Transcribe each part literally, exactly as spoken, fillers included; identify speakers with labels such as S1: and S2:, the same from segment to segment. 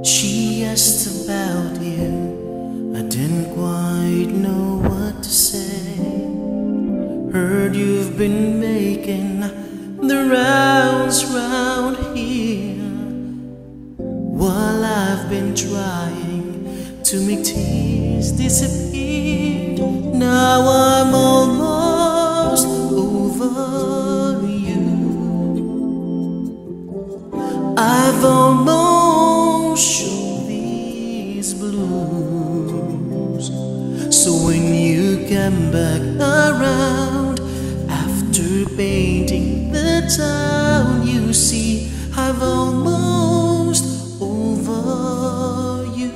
S1: She asked about you, I didn't quite know what to say. Heard you've been making the rounds round here, while I've been trying to make tears disappear. Now I'm almost over you. I've almost shown these blues. So when you come back around after painting the town, you see I've almost over you.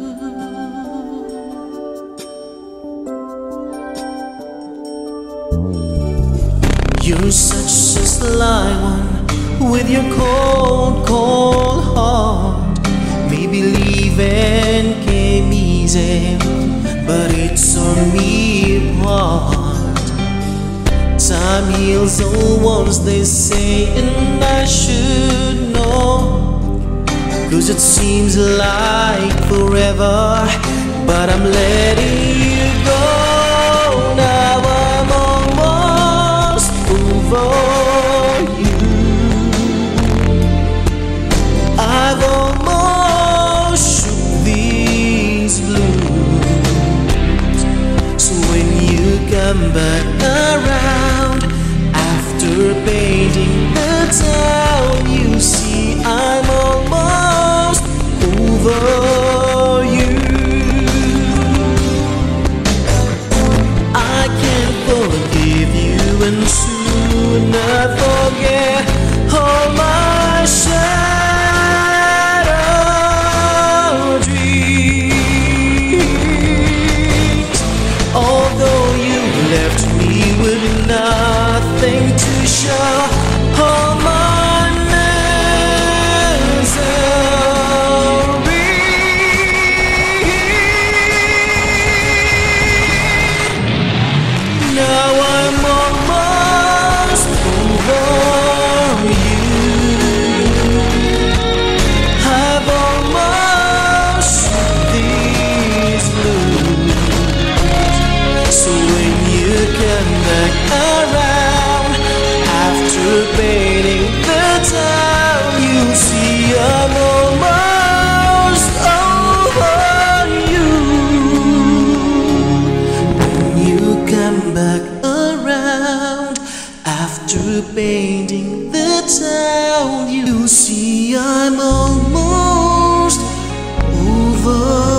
S1: You're such a sly one with your cold, cold heart. Maybe leaving came easy, but it's on me apart. Time heals all wounds, they say, and I should know, 'cause it seems like forever, but I'm letting you go. Now I'm almost over you. I've almost shook these blues. So when you come back around after painting the town, you see I'm almost over you. I can't forgive you, and soon I forget all my shattered dreams. Although you left me with nothing to show all my misery. Now I'm almost over you. I've almost shook these blues. So when you come back around after painting the town, you see I'm almost over you. When you come back around after painting the town, you see I'm almost over